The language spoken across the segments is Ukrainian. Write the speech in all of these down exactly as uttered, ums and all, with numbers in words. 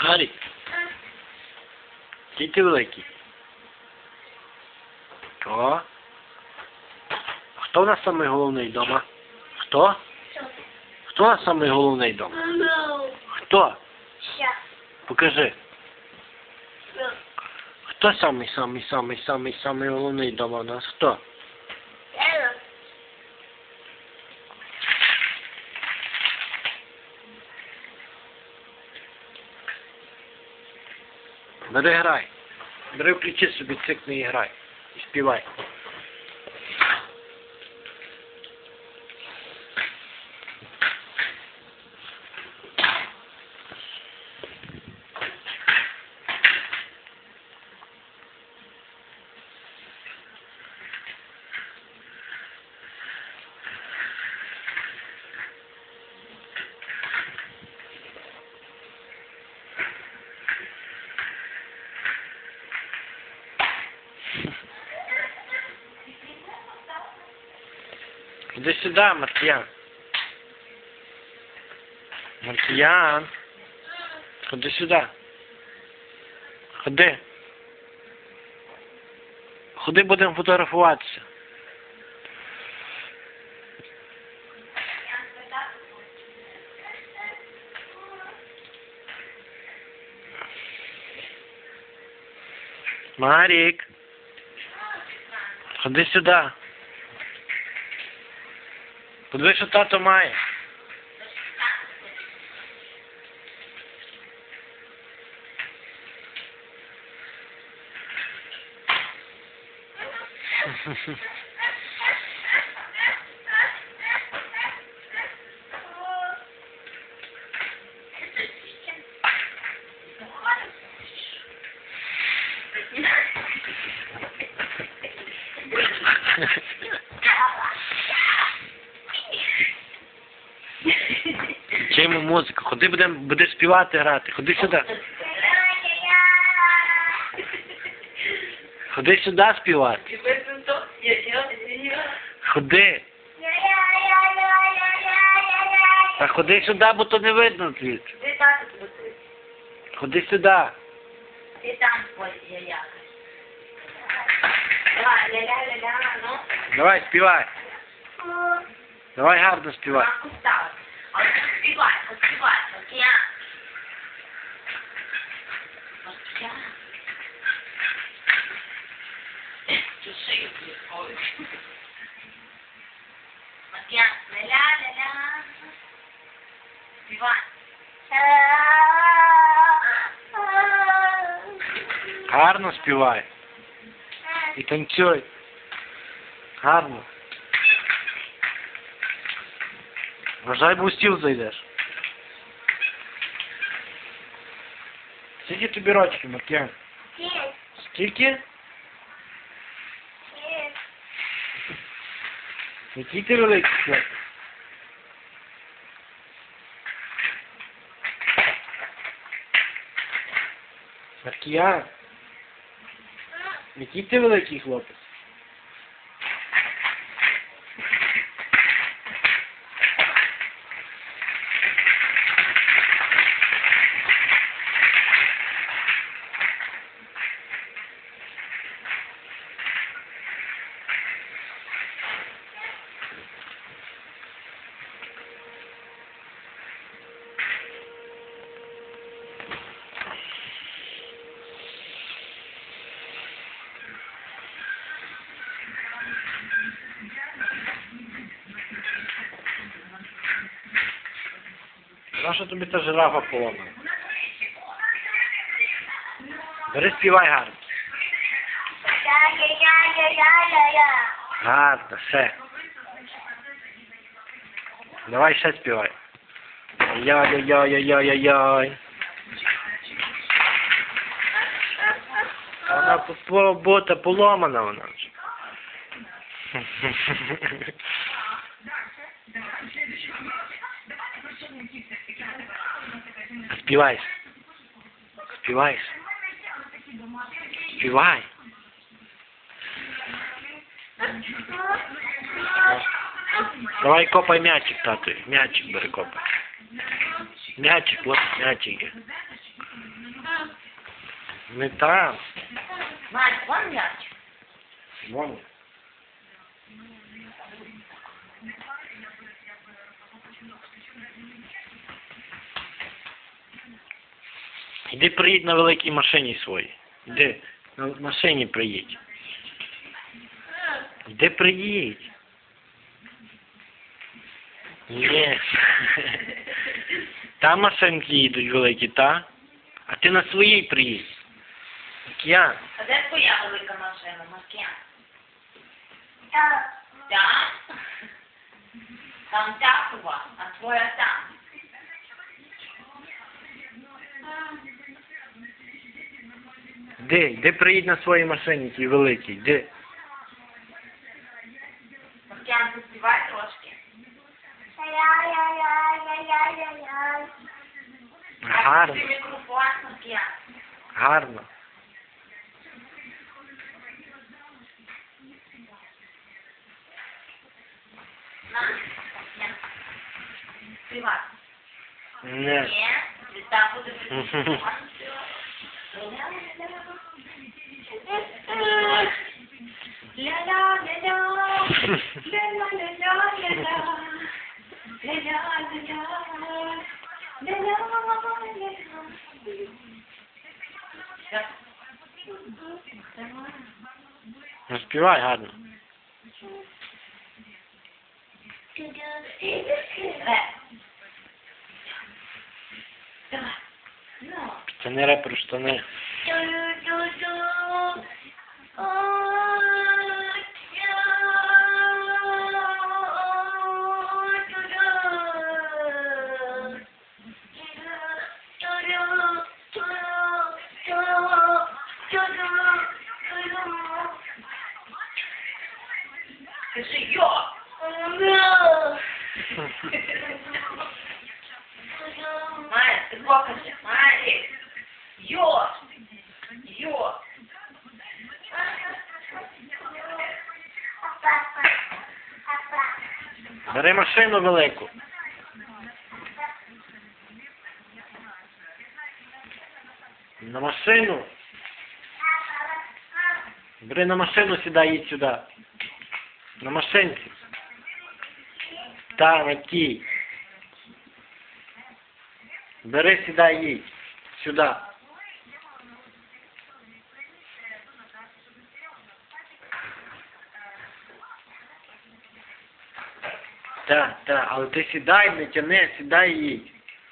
Гарік, який ти великий? Хто? Хто у нас самий головний вдома? Хто? Хто у нас самий головний вдома? Хто? Покажи. Хто самий самий самий самий самий головний вдома у нас? Хто? Бери грай. Бери включи собі цикни і грай. І співай. Иди сюда, Маркиян. Маркиян. Ходи сюда. Ходи. Ходи, будемо фотографуватися. Марік. Ходи сюди. Подивись, що тато має. Чому музику? Ходи, будемо будеш співати, грати. Ходи сюди. Ходи сюди співати. Ходи. Та ходи сюди, бо то не видно звідси. Ходи сюди. Ти там спой, я. Давай, ля-ля-ля-ля, ну. Давай, співай. Давай гарно співай. А от співай, от співай, от я. От я. Ти шию ой. От я, ля-ля-ля-ля. Співай. Гарно співай. І танцюй. Гарно. Вважай, бо у стіл зайдеш. Скільки тобі рочків, Маркіян? Скільки? Який ти великий хлопець? Маркіян? Який ти великий хлопець? Нащо тобі та жирафа поломана? Бери, співай гарно. Гарно, все. Давай ще співай. Яй-яй-яй-яй-яй-яй. Вона робота поломана вона вже. Співай. Співай. Співай. Давай копай м'ячик, тату. М'ячик бери копай. М'ячик, вот м'ячик є. Не там. Мать, вон мяч. Вон. Іди приїдь на великій машині своїй. Іди на машині приїдь. Іди приїдь. Ні. Там машинки їдуть великі, та? А ти на своїй приїдь. Океан. А де твоя велика машина, Маркіян? Там. Там? Там тякова, а твоя там. Де? Де приїдь на своїй машині, тій великій? Де? Маркіян, заспівай трошки. Гарно. Ти мікрофон, Маркіян. Гарно. На, Маркіян. Співай. Не. Ні, ти там буде мікрофон. Ну, співай гарно. Це не репер штани. Скажи йо! Майя, ти покажи. Майя, йо! Йо! Бери машину велику. На машину. Бери на машину, сідай, їдь сюди. На машинці. Та, на тій. Бери, сідай, їдь. Сюди. Так, так, але ти сідай, не тяни, сідай і їдь.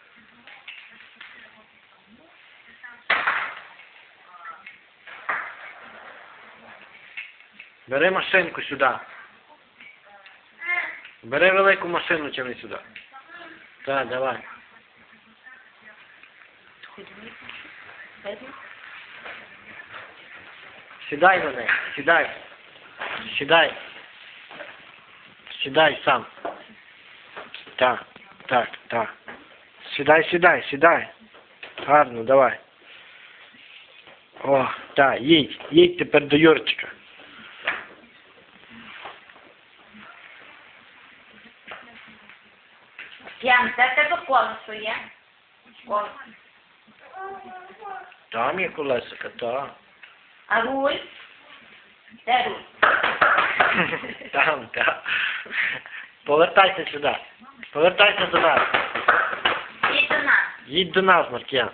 Бери машинку сюди. Бери велику машину, тяни сюди. Так, давай. Сідай на неї, сідай. Сідай. Сідай сам. Так, так, так. Сідай, сідай, сідай. Гарно, давай. О, так, їдь, їдь тепер до Юрчика. Ян, де в тебе колесо є? Колесо. Там є колесика, так. А руль? Де руль? Там, так. Повертайся сюди. Повертайся до нас. Їдь до нас. Їдь до нас, Маркіян.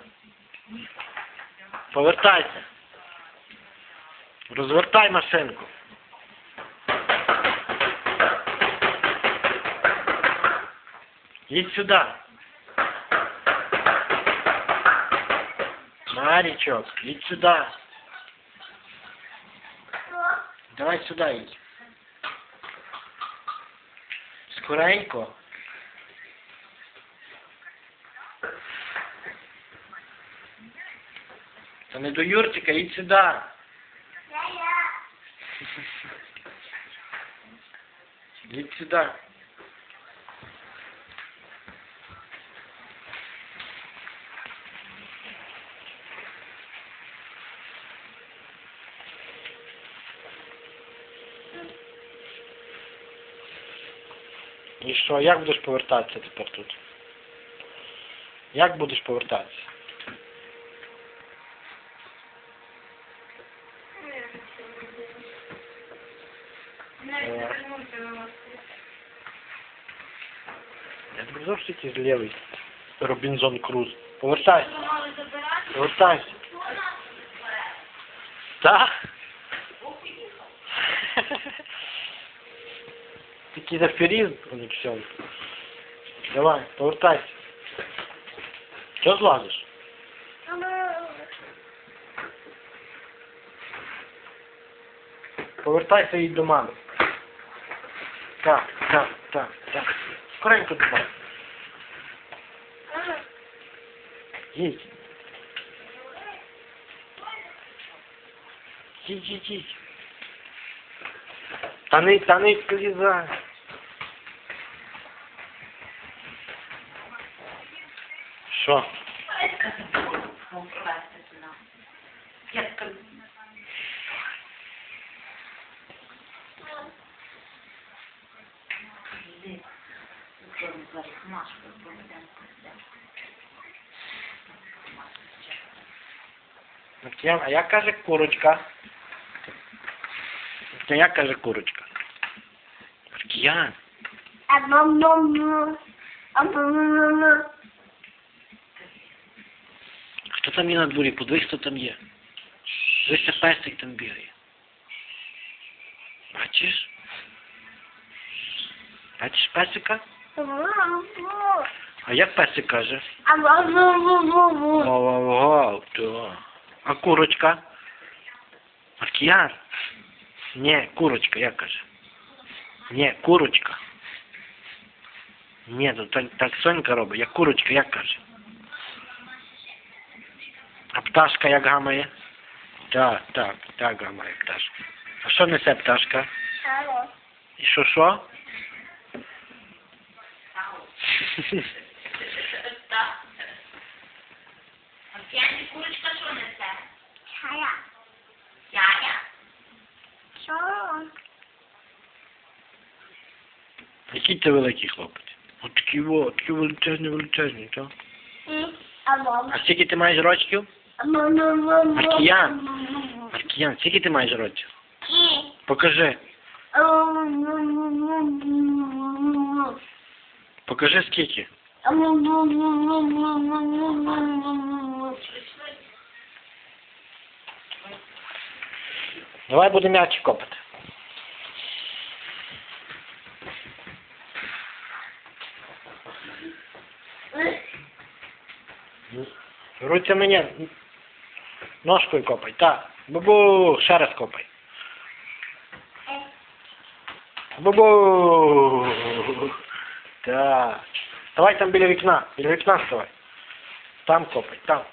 Повертайся. Розвертай машинку. Їдь сюди. Марічок, їдь сюди. Давай сюди їдь. Скоренько. Та не до Юрчика, їдь сюди. Їдь сюди. І що, як будеш повертатися тепер тут? Як будеш повертатися? навіть не вернувся на Москву. Я тобі завжди якийсь лівий. Робінзон Круз. Повертайся. Ми мали забирати. Повертайся. Вона забере. Так? Бог поїхав. Якийсь аферизм, Олексій. Давай, повертайся. Чого злазиш? Повертайся і до мами. Так, так, так, так. Скоренько до мами. Їдь. Їдь, їдь, їдь. Та не, та не злізай. Що? Ну, привезти сюди. Я скажу. Іди. Якщо не звариш Машу, то не дам Маркіян, а як каже курочка? А як каже курочка? Маркіян. Хто там є на дворі? Подивись, хто там є. Дивися, песик там бігає. Бачиш? Бачиш песика? А як песик каже? Вау-вау-вау, то. А курочка? Маркіян? Ні, курочка, як каже? Ні, курочка. Ні, то так, так Сонька робить. Я курочка, як каже? А пташка як гамає? Так, так, так гамає пташка. А що несе пташка? І що, що? Так. А п'яні курочка що несе? Чая. Чая? Який ти великий хлопець? От такий во, такий величезний, величезний, так? А скільки ти маєш рочків? Маркіян. Маркіян, скільки ти маєш рочків? Покажи. Покажи скільки. Давай будемо м'ячі копати. Руця мені ножкою копай, так. Бубу, ще раз копай. Бубу. Так. Давай там біля вікна, біля вікна вставай. Там копай, там.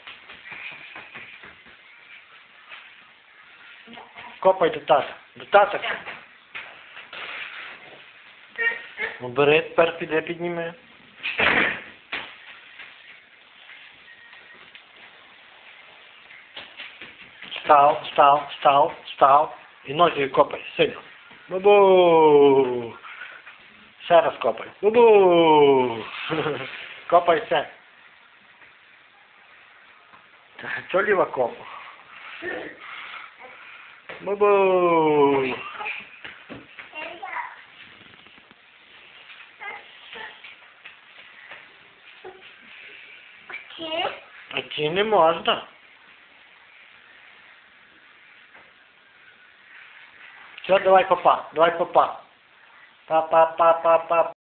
Копай до тата. До тата копай. Ну бери, тепер піде, підніми. Став, став, став, став. І нозі копай, сильно. Бубу. Ще раз копай. Бубу. Копай все. Чо ліва копа? Бубу. А ті не можна. Все, давай папа, давай папа. Па-па-па-па-па.